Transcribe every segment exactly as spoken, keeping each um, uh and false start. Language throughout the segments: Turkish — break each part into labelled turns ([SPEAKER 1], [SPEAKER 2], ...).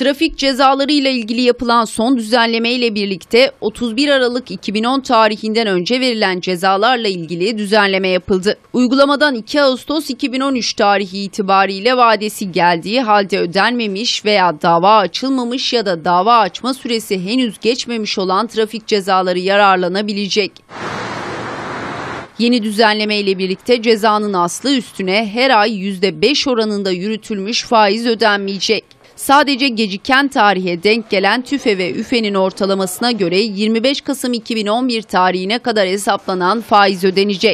[SPEAKER 1] Trafik cezaları ile ilgili yapılan son düzenleme ile birlikte otuz bir Aralık iki bin on tarihinden önce verilen cezalarla ilgili düzenleme yapıldı. Uygulamadan iki Ağustos iki bin on üç tarihi itibariyle vadesi geldiği halde ödenmemiş veya dava açılmamış ya da dava açma süresi henüz geçmemiş olan trafik cezaları yararlanabilecek. Yeni düzenleme ile birlikte cezanın aslı üstüne her ay yüzde beş oranında yürütülmüş faiz ödenmeyecek. Sadece geciken tarihe denk gelen TÜFE ve ÜFE'nin ortalamasına göre yirmi beş Kasım iki bin on bir tarihine kadar hesaplanan faiz ödenecek.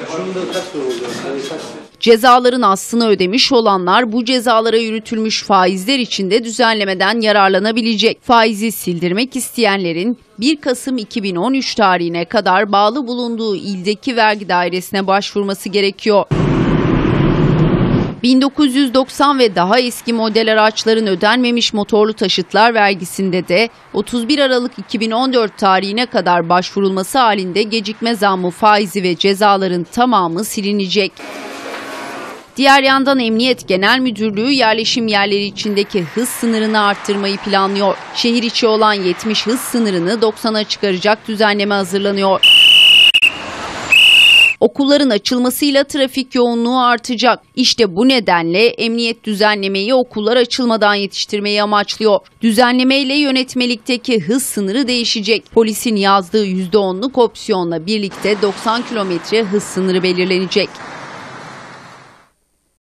[SPEAKER 1] Cezaların aslını ödemiş olanlar bu cezalara yürütülmüş faizler için de düzenlemeden yararlanabilecek. Faizi sildirmek isteyenlerin bir Kasım iki bin on üç tarihine kadar bağlı bulunduğu ildeki vergi dairesine başvurması gerekiyor. bin dokuz yüz doksan ve daha eski model araçların ödenmemiş motorlu taşıtlar vergisinde de otuz bir Aralık iki bin on dört tarihine kadar başvurulması halinde gecikme zammı faizi ve cezaların tamamı silinecek. Diğer yandan Emniyet Genel Müdürlüğü yerleşim yerleri içindeki hız sınırını arttırmayı planlıyor. Şehir içi olan yetmiş hız sınırını doksana çıkaracak düzenleme hazırlanıyor. Okulların açılmasıyla trafik yoğunluğu artacak. İşte bu nedenle emniyet düzenlemeyi okullar açılmadan yetiştirmeyi amaçlıyor. Düzenlemeyle yönetmelikteki hız sınırı değişecek. Polisin yazdığı yüzde onluk opsiyonla birlikte doksan kilometre hız sınırı belirlenecek.